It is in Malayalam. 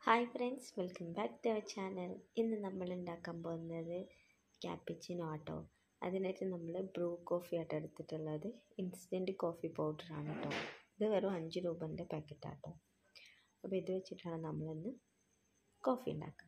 Hi friends, welcome back to our channel. ഇന്ന് നമ്മൾ ഉണ്ടാക്കാൻ പോകുന്നത് ക്യാപ്പിച്ചിനോ ആട്ടോ. അതിനായിട്ട് നമ്മൾ ബ്രൂ കോഫി ആട്ടോ എടുത്തിട്ടുള്ളത്. ഇൻസ്റ്റൻറ്റ് കോഫി പൗഡറാണ് കേട്ടോ. ഇത് വെറും 5 രൂപേൻ്റെ പാക്കറ്റാട്ടോ. അപ്പോൾ ഇത് വെച്ചിട്ടാണ് നമ്മളിന്ന് കോഫി ഉണ്ടാക്കുക.